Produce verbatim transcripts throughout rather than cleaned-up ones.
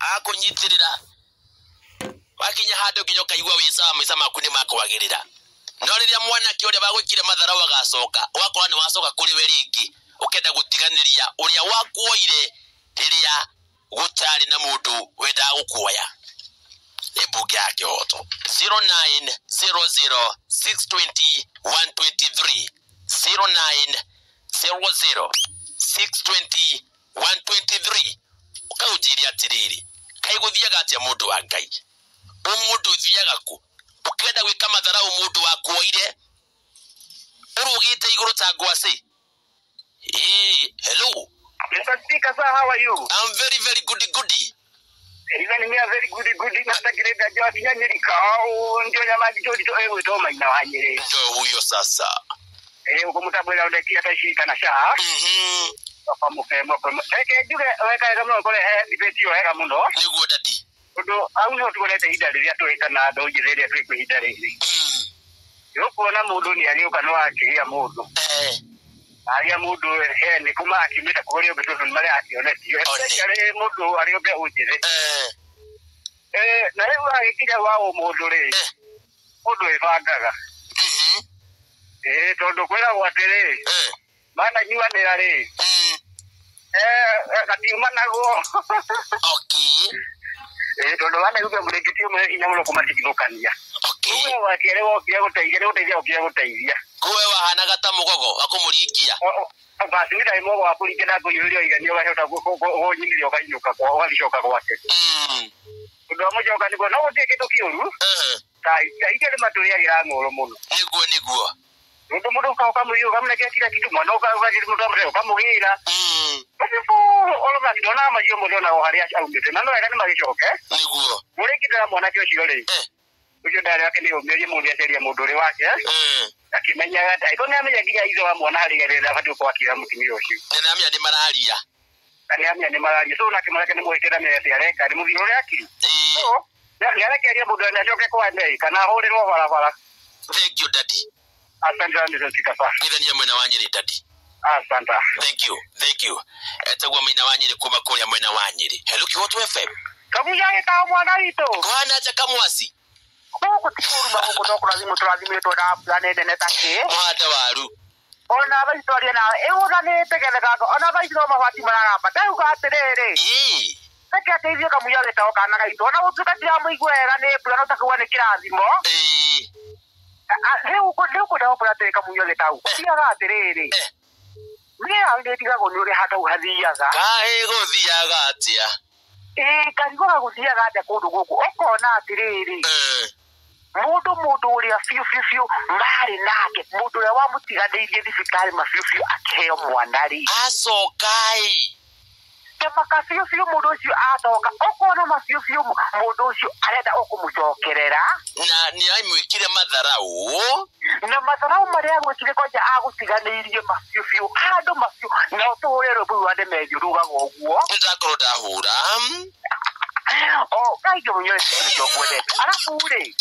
akunyitirira wakinya hando kinyo kaigwa wisa misa makuni makwagirira no riria mwana ki uria bagukire mathara wagacoka wakora ni wacoka kuri we ringi ukenda gutiganiria uria wakuoire riria gutari na mundu wenda gukuoya ebunge yake oto zero nine zero zero six two zero one two three zero nine zero zero six two zero one two three ukaujiri atiriri kaiguthiaga atia mundu wa Ngai umundu thiaga ku ukenda gwika mathara umundu wa kuoire urugite iguru ta ngwasi. Eh, hello Mister Speaker, sir, how are you? I'm very very good good. Even me a very good good. Mister Greda George Nyanyirika ndio nyamaji jodi to ewe to maina wanyere. Ndio huyo sasa. Eh uko mutabwela udaki atashirika na sha. Mhm. Papa mukemo kwa. Eke juge weka kama kole eh debate yo heka muno. Niguo dadi. Ndo au no tukolete hidari ria tweka na doje ria tweka hidari ri. Mhm. Yo kuona mundu ni alioka no akiria mundu. Eh. Aria mundu eh ni kuma akimeta kurio betu mari ationetio. Eke mundu alioka ujire. Eh. Eh na leo akija wao mundu ri. Mundu evangaga. Mhm. Eh tondo kwera watere. Eh. Mana nyua ni ari. Mhm. Eh katiuma nago. Okay. Eh tondo wana yuko mrekitio mwe inyamulo kumatikizokania. Okay. Kuwe wakere wo bia gutaigire gutaigire obia gutaigire. Kuwe wahana gata mugogo akumurikia. Basi ngira imo wa kurikena kuyurio iganio gashota go nyimirio kainuka kwa walishoka kwake. Mm. Ndo moja ukaniko no uteke tokiuru. Eh. Kai kaigere maturia gira ngoro muno. Niguo niguo. Ndo mudo ka kamurio kamna kila kitu mwana ka ka mudo mreo kamugira. Mm. Basi fu oloma kidona majo mudo na oharia au mete nano era ni magishoke. Niguo. Muri kidara mwana kyo shigole. Eh. Ujo ndari yake ni umiri mundu yaseria mundu ri wake. Mm. Akimenya gata iko nyamenya giga izo wa mwana hari gerera fatu kwa kila mutumio ucio. Nyamenya ni malaria. Nyamenya ni malaria. So nakimara kene muhitera me ya reka ni muviro yake. Eh. So ya reka ya mundu anachoke kwa ndai kana horero bara bara. Thank you daddy. Asante Mister Speaker. Nithania mwena wanyiri daddy. Asante. Thank you. Thank you. Etagwa mwena wanyiri kuma kuria mwena wanyiri. Hello Kiwoto F M. Kamuya ta mwana wito. Kwana acha kamwasi. Huko tikuru ba huko dokora zimu turazime to da planete netake. Mwada waru. Ona ba historia na e ona ne tegele gago. Ona ba historia mafati marara bata uka terere. Eh. Kati atevyo kamuya leta okana ga ito. Ona utuka tira muigwera ne plano takwa ne kirazimo. Eh. Leo ko leo ko dawo para te kamunyo Gitau. Tia ga terere. Me ande tiga go nyure hata uhadhiaga. Kae go thiaga atia. Eh karigo ga guthiaga atia kundu guku. Okona atiriri. Eh. Mundu mundu uri afiu fiu fiu mari nake. Mundu ya wa mutiganeirie thifikari mafiu fiu akeheo mwanari. Acokai. Kema kafiu fiu mundu ucio atoka. Okona mafiu fiu mundu ucio arenda okumucokerera. Na ni aimwikire matharau. Na matharau maria gwikire koja agutiganeirie mafiu fiu. Ando mafiu na utorero bu wande methiuruga goguo. Ndakoro ndahura. Oh, kaijo munyo cio kwende. Alafu ure.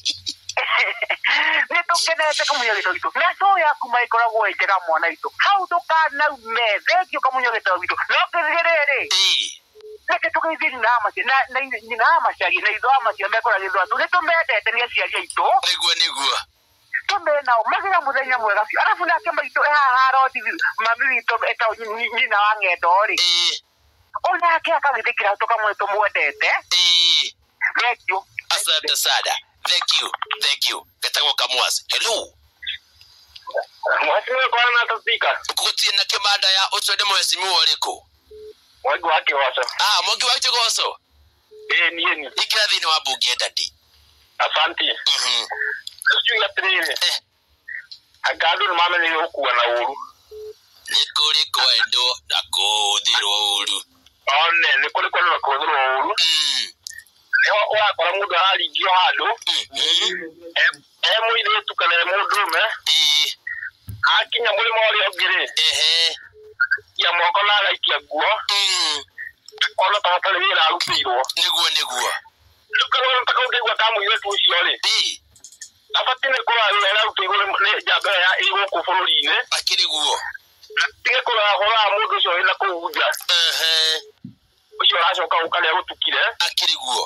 Nito kenete kamunyo Gitau. Na so ya kuma ikoragwo ikera mwana itu. How to kana methekio kamunyo Gitau. No kizgerere. Eh. Neke tukaithiri na amaci na ni na amaci na itho amaci mekora githwa tu nitumendete ni aciari aitu. Niguo niguo. Tumena magira muthenya mwega cio. Alafu nake maitu haha rodi mami witu eta nyina wa ngendo ri. Eh. Ona ake akagithikira tukamwetu mwendete. Eh. Thank you. Asante sana. Thank you. Thank you. Gitau kamwasi. Hello. Mwasi mwe kwa na tupika. Ukuti na kemada ya utwede mwesimu waliko. Mwagi wake waso. Ah, mwagi wake waso. Eh, ni yeni. Ikirathi ni wabunge dadi. Asante. Mhm. Sio ya trele. Eh. Agado ni mama ni okuwa na uru. Nikuri kwendo na kuthirwo uru. One, nikuri kwendo na kuthirwo uru. Mm. Ewa wa kwa mundu hali gyo hado. Mhm. Em emu ile tukana mundu me. Eh. Akinya muri mori ogire. Ehe. Ya moko na like ya guo. Mhm. Ona tatale wira arupiro. Niguo niguo. Lokalo ntaka ugwa tamu ile tu ciore. Eh. Afatine kora wira arupiro ne jabe ya igo ku fororine. Akiri guo. Tige kora hora mundu cio ina kuuja. Ehe. ucio aracoka ukale gutukire akiriguo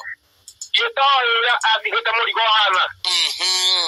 Gitau ya atigete murigo hana mhm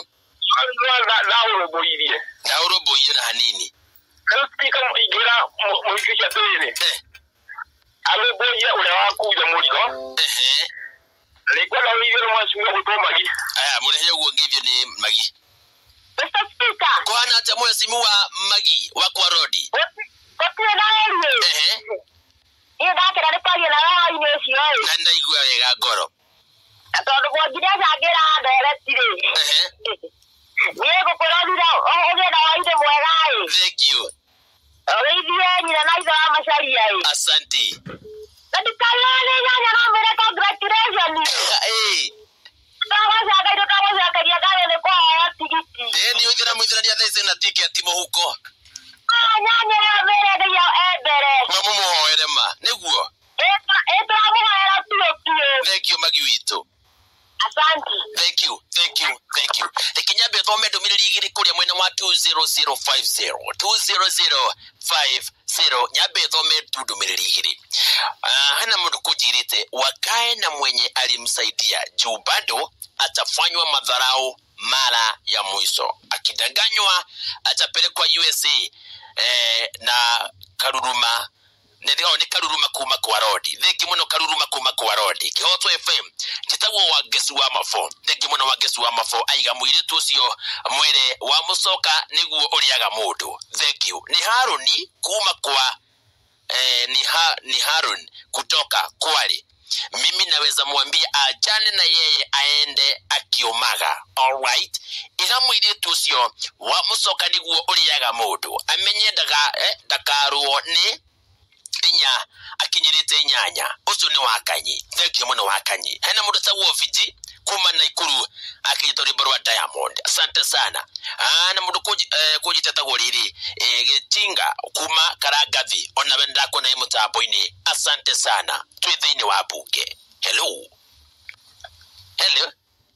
na na uroboirie na uroboirie na hanini kana tika igira muikisha tene eh aroboirie ule wakuja murigo ehe lekwa na wigero mwasumia gutomagi aya murehe ugo ngivyo ni magi Mister Speaker kwana ata moyo simu wa magi wa kwa rodi Kotie na erie ehe iyo ndakira ni kwaria na wewe inecio na ndaigua wega ngoro tondu gwongire cangira nderetire ehe niye gukurorira ohuge na waide mwega i thank you oithie nyina na ithe wa macaria i asante ndikayone nyanya na mwire congratulations eh Tawazaka ndo tawazaka ya gari ni kwa tigiti. eh ni uthira muithirania thaise na ticket muhuko Ah nyanya ya mere ya ebere. mamu muhoere ma niguo Eta eta muhoera tuo tuo. thank you magi wito Asante. thank you thank you thank you ikinyambe thome ndumiriri igiri kuria mwena wa two zero zero five zero two zero zero five zero nyambe thome ndumiriri igiri ah hana mundu kujirite wakae na mwenye alimsaidia juu bado atafanywa madharau mara ya mwisho akidanganywa atapelekwa U S A eh, na karuruma Ndio ni karuruma kuma kwa rodi theki muno karuruma kuma kwa rodi Kihoto F M Gitau wa gesu wa mafo theki muno wa gesu wa mafo aiga mwire tucio mwire wa musoka niguo uriaga mundu thank you ni Haruni kuma kwa eh, ni ha, ni Harun kutoka Kwale mimi naweza mwambia ajane na yeye aende akiomaga alright iga mwire tucio wa musoka niguo uriaga mundu amenye daga eh, dakaruo ni inya akinyirite nyanya ucio ni wakanyi thank you muno wakanyi hena mundu ta wofiji kuma na ikuru akiyitori barua Diamond asante sana ah na mundu kuji eh, kujiteta goriri eh, gitinga kuma karagathi ona benda ko na imutapo ini asante sana twithini wa bunge hello hello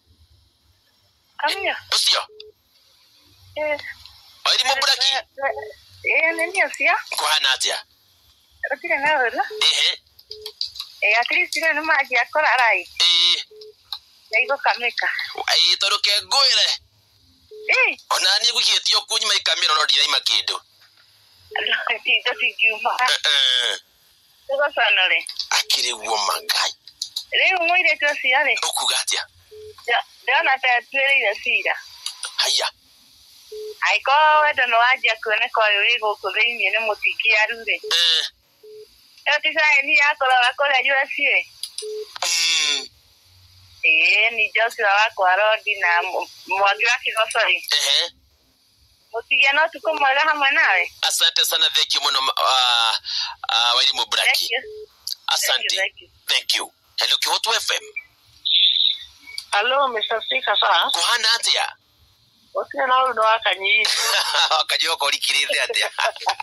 Kamia ucio eh ari muburaki eh nini asia kwa natia Rotira na wala ehe eh at least ile no maji akora rai eh Naigo kameka ai toroke ngoire eh ona ni gukitio kunyima ikamera no ndira imakindu ti ti juma eh Ego sanale akiri guo magai Leo mwire tu siare ukugatia ya ndana ta twere ya sira haya Aiko wedo no aje kuone kwa yego kuthini ne mutiki arure eh Eti sai ni akola akola U S A mm Eh ni Joshua wako arodi na mwagira kigosori eh Mutigia no tukomwega hamwe nawe asante sana thank you muno ah ah wali mubraki asante Thank you. thank you hello Kihoto F M Hello Mister Speaker sir kuhana atia Otina na ndo akanyi akajiwa kwa likirite atia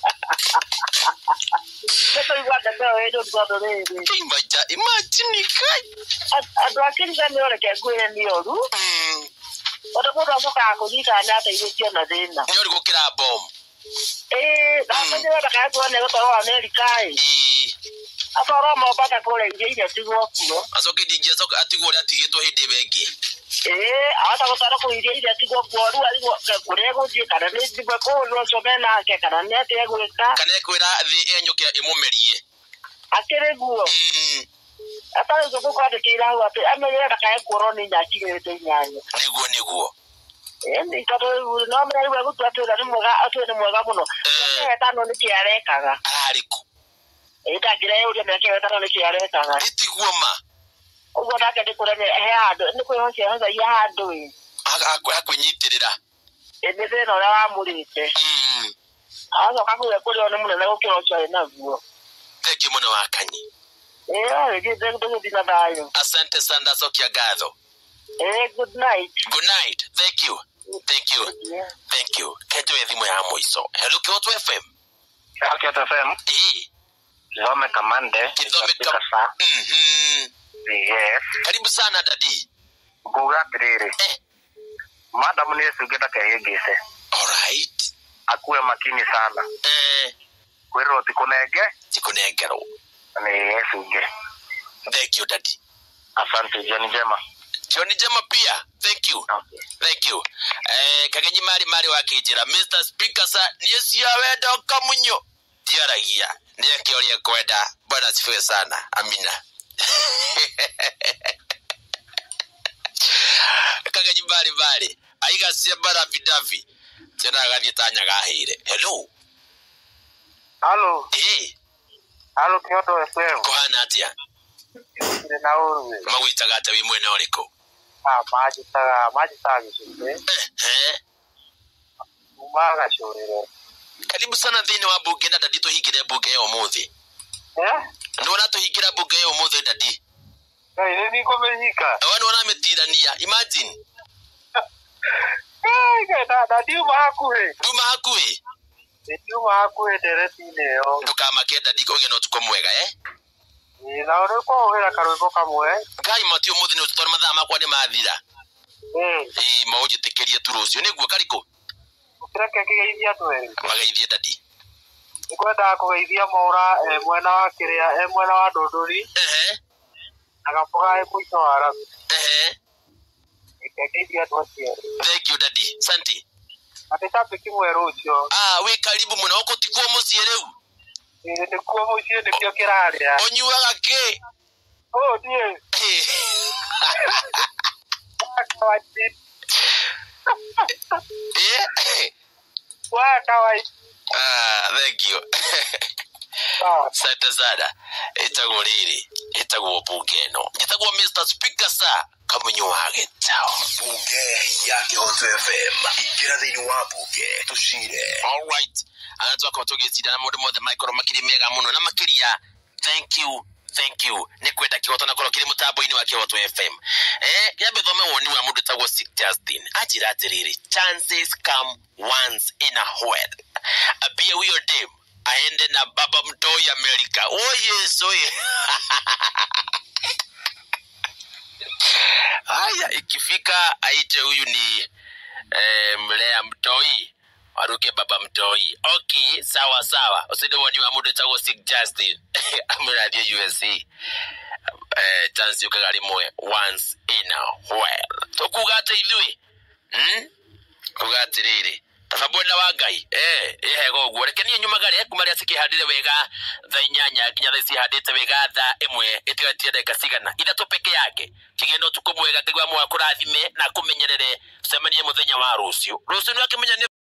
Neto igwada kwa edo gado rebe imagine imagine kai Ado akini gani ole ke gwere ni oru mm Odo bodo soka akujika na ata iwe na dena ni ori gukira bomb Eh da manje da ka ko ne ko wa America eh Atoro mo bata kole ije ije tigo kuno asoke D J asoke atigore atigitwo hindi bengi Eh ata ko tara ko ije ije tigo kworu ari ko rego je kana ne tigo ko no so mena ke kana ne te gweka kana kwira thi enyuke imumerie akere guo mm ata zo ko kwade kira wa pe amere da ka ko ni ja chire te nyanya niguo niguo Eh ni ka to no me ari wa to to ni moga ato ni moga muno eh ta no ni kiare kaga ariko Ita gira yo me ke ta no ni kiare kaga itiguo ma ugo da ke de ko ne he ado ni ko yo se ha ya ado e akunyitirira ene de no la amurite mm azo ka ko ko yo ni muno na ko kiro cho na guo thank you muno wakanyi eh ege de de de na dayo asante sana sokia gadho eh good night good night thank you thank you yeah. thank you kejo edhimu ya mwiso hello Kihoto F M Kihoto F M eh Kizome kamande Kizome kamande mhm yes karibu sana dadi Guga tirire eh madam ni sugeta ka yegese alright akuwe makini sana eh kwero tikunege tikunegero ni yesuge Thank you daddy. Asante, jioni njema. Jioni njema pia. Thank you. Okay. Thank you. Eh kagenyi mari mari wakijira Mister Speaker sa niyesia wenda kamunyu. Diaragia. Niye kioria kwenda. Bwana sifiwe sana. Amina. Kagenyi mari mari. Aiga siembara bidavi. Tena gathi tanya gahire. Hello. Hello. Eh. Hello Kyoto F M. Kohana atia. Ni na uru. Magwitaga ata wi mwene uriko. Ah, maji taga, maji taga shule. Eh. Umaga shule. Karibu sana thini wa bunge na dadi tuhigire bunge yo muthi. Eh? Ndona tuhigira bunge yo muthi dadi. Hey, ni komehika. Wanu wana metirania. Imagine. Eh, da dadi umakuhe. Duma hakuhi. Dadi umakuhe teretine yo. Ndukamake dadi koge no tuko mwega eh. Ni na uri ko hera karwiko kamwe. Kai mati umuthi ni utwara mathaa makwa ni mathira. Eh. Eh maujitekerie tu rucio niguo kariko. Ukireke kigeithia tweri. Magaithie dadi. Nikwenda kugeithia Maura eh, mwena wa kiria eh, mwena wa Ndunduri. Ehe. Agapoga mwisho wa rami. Ehe. Kigeithia twacio. Thank you daddy. Santi. Ati tabiki mweru ucio. Ah we karibu muno okotikuo mucie riu. Eh ni kuo mucie ni kio kiraria. Onyuaga ki? Oh dear. Eh. Wa kawaii. Ah, thank you. Sante sana. Itago riri. Itago bunge no. Itago Mister Speaker sa kamunyu wa Gitau. Bunge ya Gitau F M. Igira thini wa bunge. Tushire. All right. Anatoka kutogezida na mundu mothe micro makiri mega muno na makiria. Thank you. Thank you. Nikwenda kihoto na koro kiri mutambo-ini wa Gitau F M. Eh, yabe thome woni wa mundu tagwo Sick Justin. Ajira atiriri. Chances come once in a while. Abia huyo dem aende na baba mtoi America. Oh yes, oh yes. Haya ikifika aite huyu ni eh, mlea mtoi. Waruke baba mtoi. Okay, sawa sawa. Uside woni wa mundu tagwo Sick Justin. Amirathie U S A. Eh, chance yukagari mwe once in a while. Tokuga ate ithui. Hmm? Kuga atiriri. Tabona wa Ngai. Eh, ehego uguo. Rekeni nyumagare kumaria sikihandire wega tha inyanya kinya tha cihandite wega tha imwe itigatie ndeka cigana. Ithatu peke yake. Kigeno tukumwega ngigwa mwa kurathime na kumenyerere. Semanie muthenya wa rucio. Rucio ni akimenya